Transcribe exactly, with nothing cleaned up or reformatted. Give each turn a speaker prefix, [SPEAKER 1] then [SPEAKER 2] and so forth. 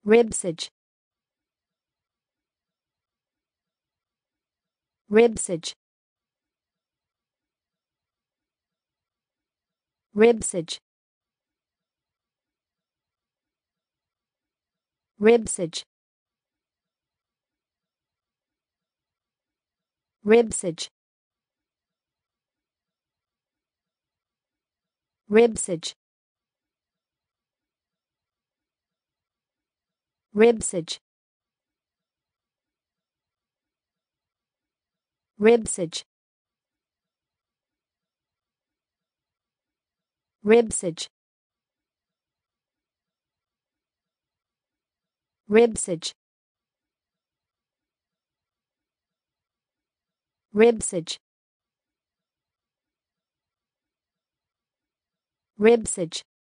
[SPEAKER 1] Ribcage. Ribcage. Ribcage. Ribcage. Ribcage. Ribcage. Ribcage. Ribcage. Ribcage. Ribcage. Ribcage. Ribcage.